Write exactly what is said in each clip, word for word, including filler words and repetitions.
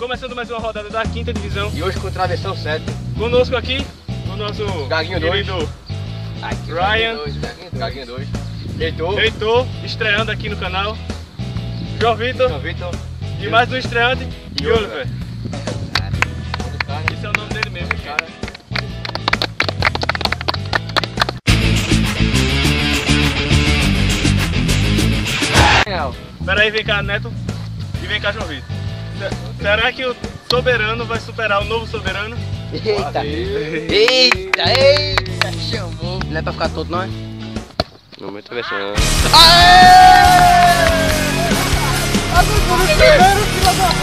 Começando mais uma rodada da quinta divisão. E hoje com travessão sete. Conosco aqui, o nosso Gaguinho dois. querido Aqui, Ryan. Gaguinho dois. Heitor. Heitor, estreando aqui no canal. João Vitor. João Vitor. E mais um estreante. E Oliver. Cara. Esse é o nome dele mesmo, cara. Pera aí, vem cá, Neto. E vem cá, João Vitor. Será que o Soberano vai superar o novo Soberano? Eita! Eita! Eita! Chamou! Não é pra ficar todo, não é? Não, muito travessão. Aê! Agora primeiro, filha da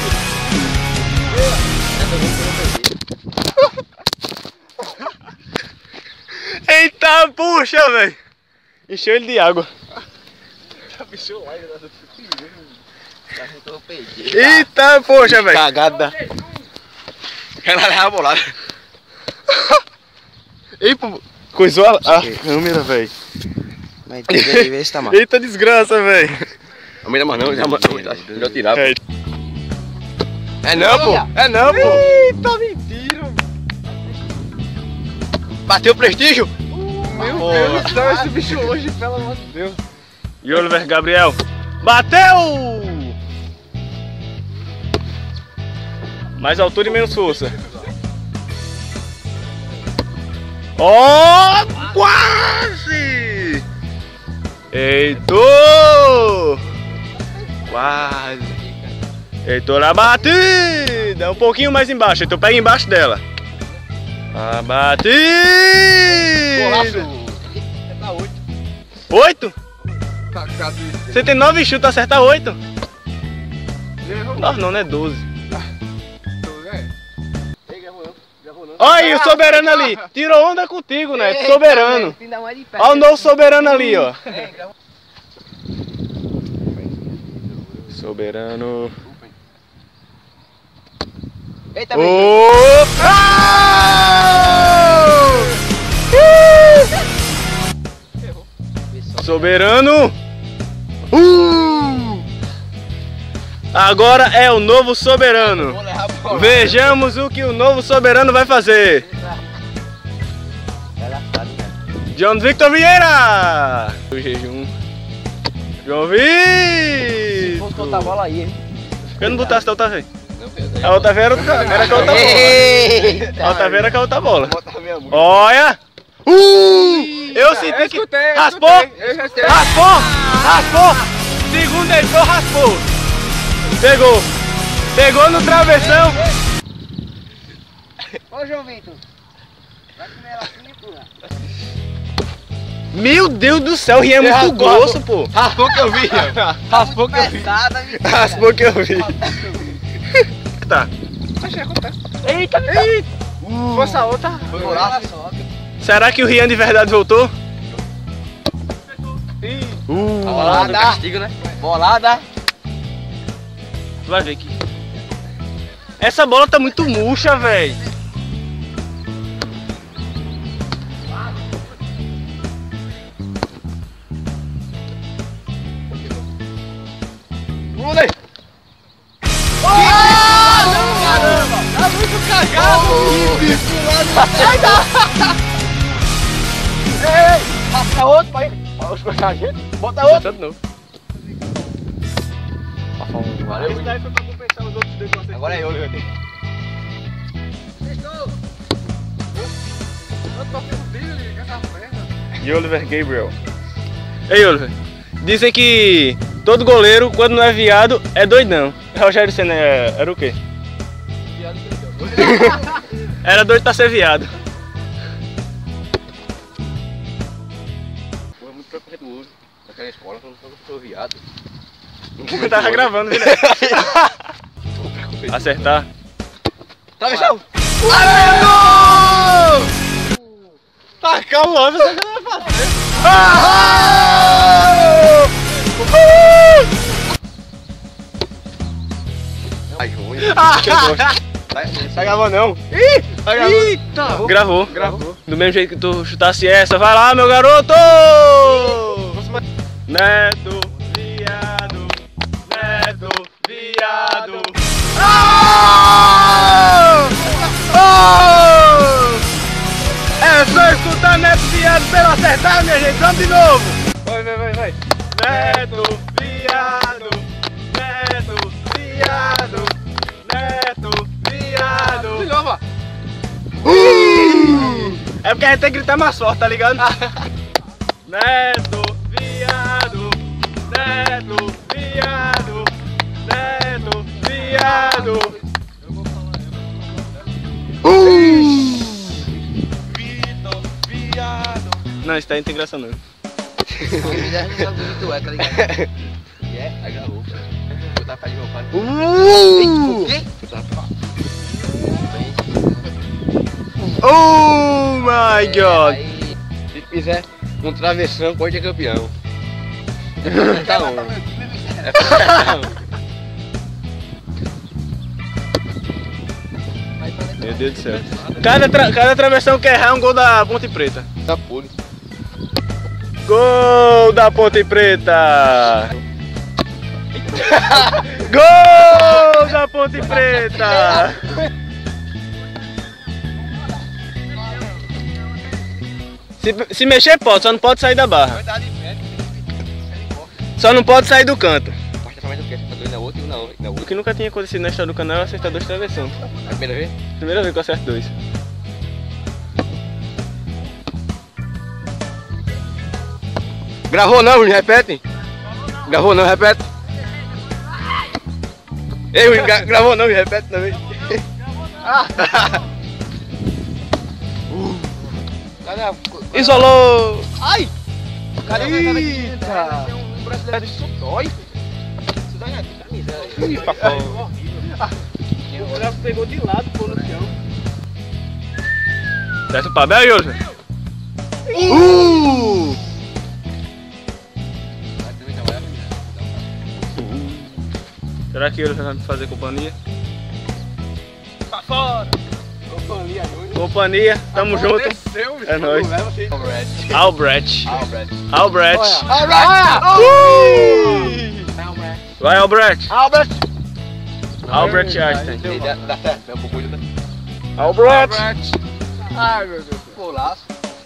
puta! Eita, puxa, velho! Encheu ele de água. Eita, poxa, velho! Cagada! Ela leva a bolada. Ei, pô, coisou a, a câmera, velho. Mas tem que ver se tá mal. Eita desgraça, velho. Não me dá mais não, já já tirar. É. É não, pô! É não, pô! Eita, mentira! Bateu o prestígio? Meu Deus do céu, esse bicho hoje, pelo amor de Deus. E Oliver Gabriel. Bateu! Mais altura e menos força. Ó, oh, quase! Heitor! Quase! Heitor na batida! Um pouquinho mais embaixo, Heitor pega embaixo dela. A batida! Tá oito. Oito? Você tem nove chutes, acerta oito? Não, não, não é doze. Olha aí o Soberano ali, tirou onda contigo, né? Soberano. Olha o novo Soberano ali, ó. Soberano. Eita, Opa! Soberano. Uh! Agora é o novo Soberano. Vejamos o que o novo Soberano vai fazer. John Victor Vieira. O jejum. João Vitor. Vamos botar a bola aí, hein? Eu não botasse da outra vez. A outra vez era, era com a outra bola. A outra vez era com a outra bola. Olha. Uh! Eu senti que raspou. Raspou. Raspou. Segundo ele, raspou. Pegou. Pegou no travessão. Ô, João Vitor. Vai comer ela assim, porra. Meu Deus do céu, o rio é muito raspou, grosso, pô. Raspou que eu vi. Raspou que eu vi. Raspou que eu vi. Tá. Eita, eita. Uh. Força outra. Será que o Rian de verdade voltou? Uh. Bolada. Castigo, né? Bolada. Tu vai ver aqui. Essa bola tá muito murcha, velho. Mulei. Caramba! Tá muito cagado! Ei! Passa outro, pai! Bota outro! De novo. Valeu. Esse daí foi pra compensar os outros dois que vocês. Agora é eu, Oliver. E Oliver Gabriel. Ei, Oliver. Dizem que todo goleiro, quando não é viado, é doidão. Rogério Senna era o quê? Era doido pra ser viado. Foi muito preconceituoso naquela escola, quando eu sou viado. Eu tava gravando, viu? Acertar. Travessão! Acertou! Tá, calma, você não vai fazer. Ai, ruim. Tá gravando não? Ih! Tá gravando. Eita! Gravou. Gravou. Do mesmo jeito que tu chutasse essa, vai lá, meu garoto! Neto, viado, Neto, viado. Ah! cabelo acertar, minha gente. Vamos de novo. Vai, vai, vai, vai. Neto, viado. Neto, viado. Neto, viado. De novo, ó. Uh! É porque a gente tem que gritar mais forte, tá ligado? Neto, viado. Neto, viado. Neto, viado. Uh! Vitor, viado. Não, isso tá integração não. Ele já sabe o que tu é, tá ligado? É, agravou. Eu tava fazendo meu pai. Uh! O quê? Oh my god! Aí, se fizer um travessão, pode ser campeão. Tá on. É tá on. Meu Deus do céu. Cada, tra cada travessão que errar é um gol da Ponte Preta. Da pule. Gol da Ponte Preta! Gol da Ponte Preta! Se, se mexer pode, só não pode sair da barra. Só não pode sair do canto. O que nunca tinha acontecido na história do canal é acertar dois travessões. É a primeira vez? Primeira vez que eu acerto dois. Gravou não, William? Repete. Gravou não, repete. Ei, William, gra gravou não, repete também. Isolou! Ai! Eita! Um brasileiro isso dói. Isso dói na camisa. Ih, papão. O braço pegou de lado, pô, no chão. Desce o papel, Yuri. Uh! Será que Yuri vai me fazer companhia? Pra fora! Companhia, Companhia, tamo junto. É nóis. Albrecht. Albrecht. Albrecht. Albrecht. Albrecht. Vai, Albrecht. Albrecht. Albrecht Einstein. Dá certo, um pouco de... Albrecht. Ai, meu Deus. Pô, laço.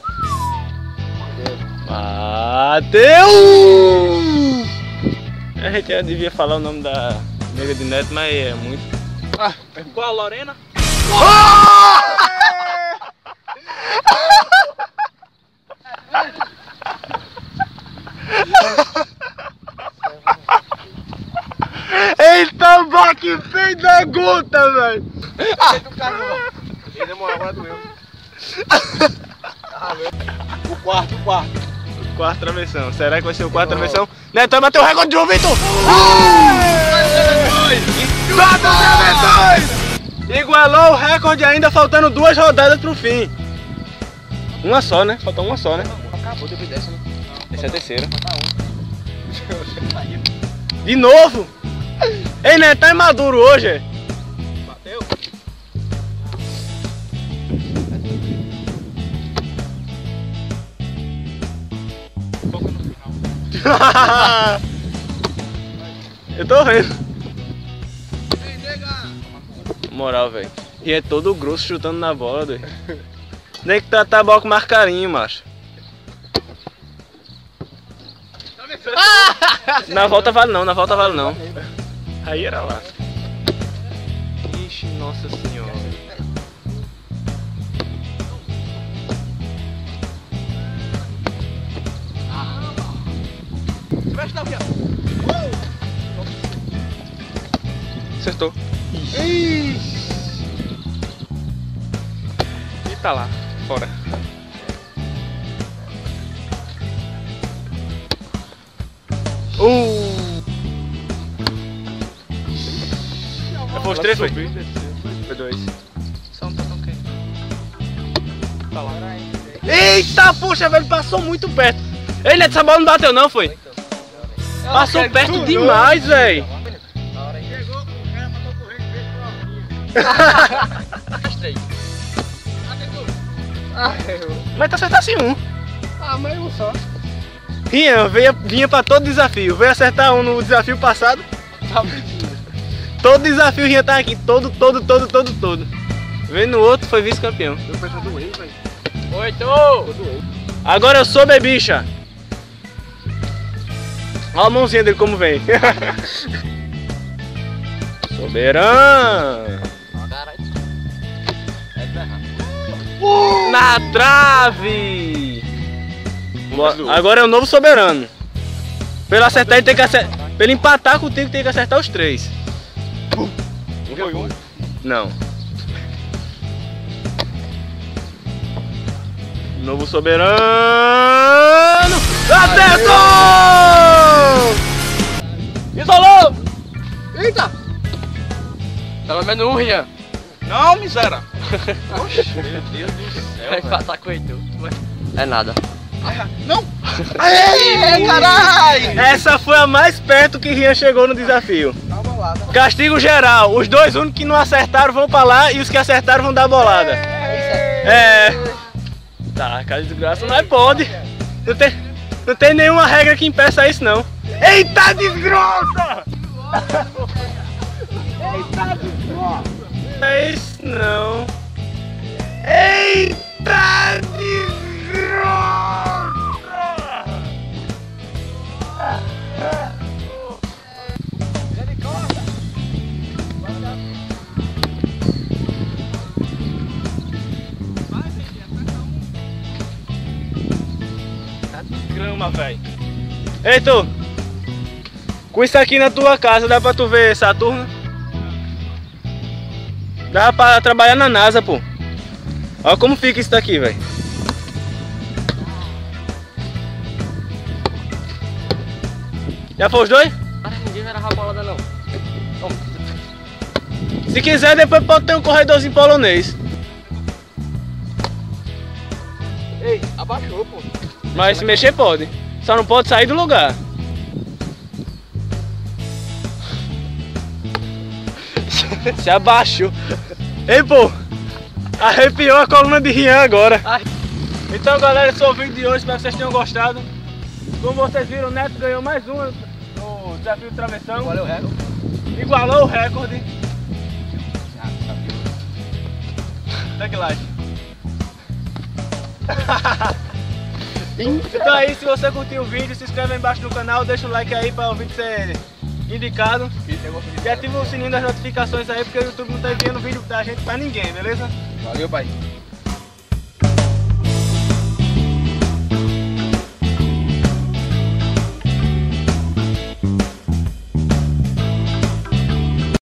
Bateu! A gente já devia falar o nome da nega de Neto, mas é muito. Ah, qual a Lorena? Eita, baque feio da gota, velho! Ele demorou, agora doeu. O quarto, o quarto. Quarto travessão. Será que vai ser o quarto travessão? Neto vai bater o recorde de João Vitor! Quatro travessões! Igualou o recorde ainda, faltando duas rodadas pro fim. Uma só, né? Faltou uma só, né? Acabou depois dessa, né? Essa é a terceira. De novo? Ei, Neto, tá imaduro hoje? Bateu? Pouco no final. Eu tô vendo. Moral, velho. E é todo grosso chutando na bola, doido. Nem que tratar a bola com mais carinho, macho. Na volta vale não, na volta vale não. Aí era lá. Ixi, nossa senhora. Acertou. Ixi. E tá lá, fora. Uh! Foi os três, foi? Foi dois. Só um toque ok. Tá lá. Eita, poxa, velho, passou muito perto. Ei, Neto, essa bola não bateu não, foi? Passou perto demais, velho. Chegou, o cara mandou correr e fez uma estreito. Mas tá acertasse um. Ah, mas um só. Rian vinha, vinha pra todo desafio. Veio acertar um no desafio passado. Todo desafio Rian tá aqui. Todo, todo, todo, todo, todo. Veio no outro, foi vice-campeão. Eu pensei doente, velho. Oito! Agora eu sou bebicha. Olha a mãozinha dele como vem. Soberano. Uh! Na trave. Agora é o novo soberano. Pra ele acertar, ele tem que acertar. Pra ele empatar contigo, tem que acertar os três. Não. Novo soberano. Acertou! Isolou! Eita! Pelo menos um, Rian. Não, miséria. Oxe, meu Deus do céu. Vai empatar com ele. É nada. Não! Aê, caralho! Essa foi a mais perto que Rian chegou no desafio. Castigo geral. Os dois únicos que não acertaram vão pra lá e os que acertaram vão dar bolada. É. Tá, cara de desgraça, mas pode. Não tem, não tem nenhuma regra que impeça isso, não. Eita, desgraça! Eita, desgraça! É isso, não. Eita, desgraça! Grama, velho. Ei, tu! Com isso aqui na tua casa, dá pra tu ver Saturno? Dá pra trabalhar na NASA, pô. Olha como fica isso daqui, velho. Já foi os dois? Ah, ninguém vai narrar a bolada, não. Toma. Se quiser, depois pode ter um corredorzinho polonês. Ei, abaixou, pô. Mas se mexer pode. Só não pode sair do lugar. Se abaixou. Ei, pô. Arrepiou a coluna de Rian agora. Ai. Então, galera, esse é o vídeo de hoje. Espero que vocês tenham gostado. Como vocês viram, o Neto ganhou mais um no desafio do travessão. Igualou o recorde. Igualou o recorde. Segue like. Então aí, se você curtiu o vídeo, se inscreve aí embaixo no canal, deixa o like aí para o vídeo ser indicado. E ativa o sininho das notificações aí, porque o YouTube não tá enviando vídeo da gente pra ninguém, beleza? Valeu, pai.